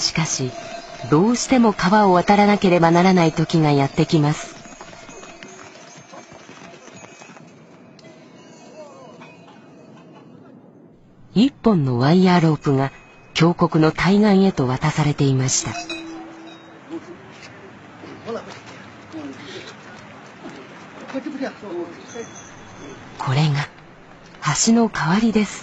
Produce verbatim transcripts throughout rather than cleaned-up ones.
しかしどうしても川を渡らなければならない時がやってきます。一本のワイヤーロープが峡谷の対岸へと渡されていました。これが橋の代わりです。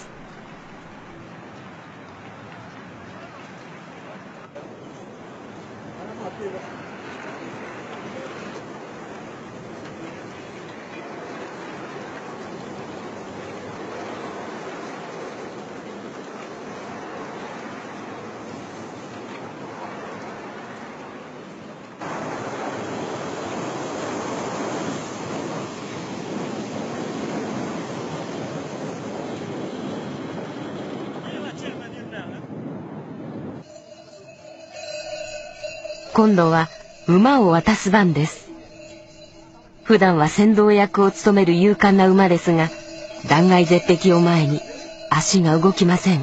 今度は馬を渡す番です。普段は先導役を務める勇敢な馬ですが、断崖絶壁を前に足が動きません。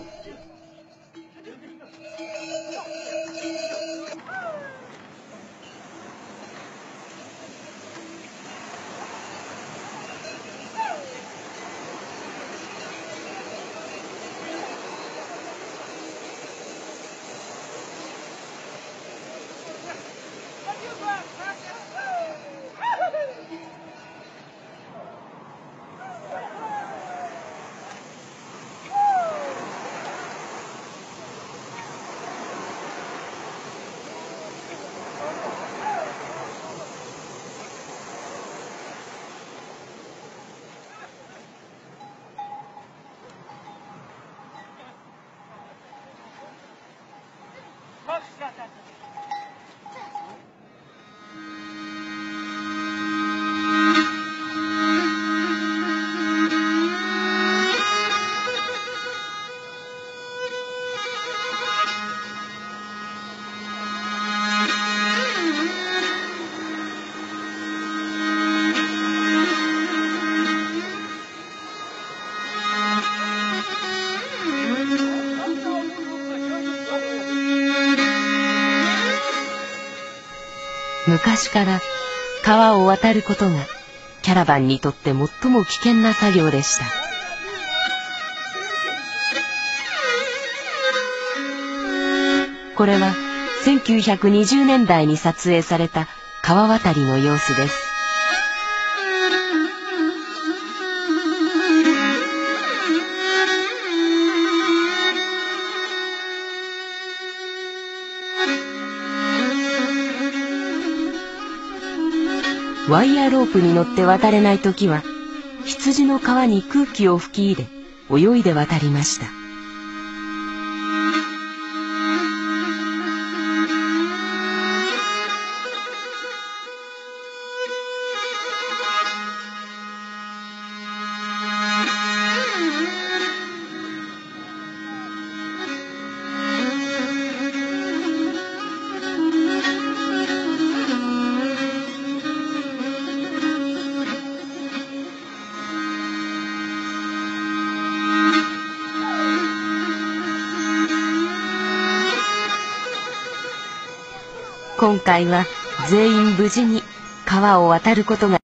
昔から川を渡ることがキャラバンにとって最も危険な作業でした。これはせんきゅうひゃくにじゅうねんだいに撮影された川渡りの様子です。ワイヤーロープに乗って渡れないときは、羊の皮に空気を吹き入れ、泳いで渡りました。今回は全員無事に川を渡ることが